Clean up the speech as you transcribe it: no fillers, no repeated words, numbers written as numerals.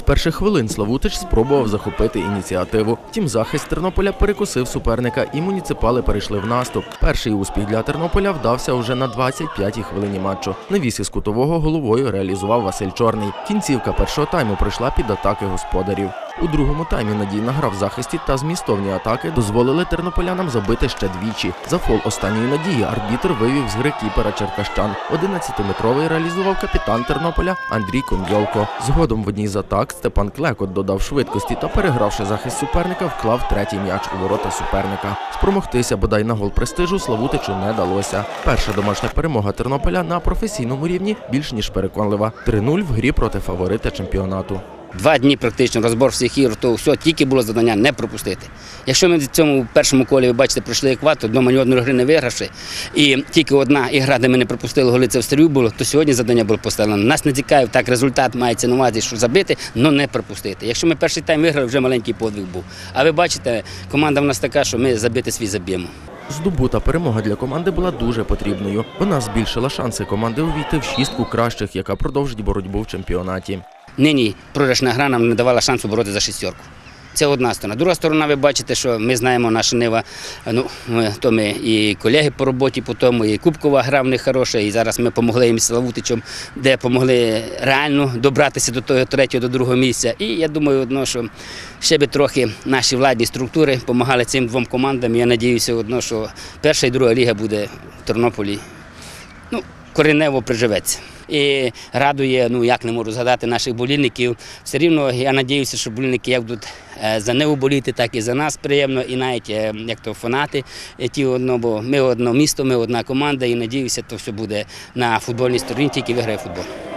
перших хвилин Славутич спробував захопити ініціативу. Втім, захист Тернополя перекусив суперника і муніципали перейшли в наступ. Перший успіх для Тернополя вдався вже на 25-й хвилині матчу. Навіс із кутового головою реалізував Василь Чорний. Кінцівка першого тайму пройшла під атаки господарів. У другому таймі надійна гра в захисті та змістовні атаки дозволили тернополянам забити ще двічі. За фол останньої надії арбітр вивів з гри кіпера черкащан. 11-метровий реалізував капітан Тернополя Андрій Кондьолко. Згодом в одній з атак Степан Клекот додав швидкості та, перегравши захист суперника, вклав третій м'яч у ворота суперника. Спромогтися бодай на гол престижу Славутичу не далося. Перша домашня перемога Тернополя на професійному рівні більш ніж переконлива. 3-0 в грі проти фаворита чемпіонату. 2 дні практично розбор всіх ігор, то все, тільки було завдання не пропустити. Якщо ми в цьому першому колі, ви бачите, пройшли екватор, вдома ні одної гри не вигравши, і тільки одна ігра, де ми не пропустили голи, це в Стрию було, то сьогодні завдання було поставлено. Нас не цікавить, так результат мається на увазі, що забити, але не пропустити. Якщо ми перший тайм виграли, вже маленький подвиг був. А ви бачите, команда в нас така, що ми забити свій заб'ємо. Здобута перемога для команди була дуже потрібною. Вона збільшила шанси команди увійти в шістку кращих, яка продовжить боротьбу в чемпіонаті. Нині програшна гра нам не давала шансу боротися за шістерку. Це одна сторона. Друга сторона, ви бачите, що ми знаємо, наша Нива, то ми і колеги по роботі по тому, і кубкова гра в них хороша, і зараз ми допомогли їм з Славутичем, де допомогли реально добратися до того третього, до другого місця. І я думаю, що ще би трохи наші владні структури допомагали цим двом командам. Я сподіваюся, що перша і друга ліга буде в Тернополі, коренево приживеться. І радує, як не можу згадати наших болільників. Все рівно я сподіваюся, що болільники як будуть за Неву боліти, так і за нас приємно, і навіть як то фанати ті одно, бо ми одне місто, ми одна команда, і сподіваюся, то все буде на футбольній стороні, тільки виграє футбол.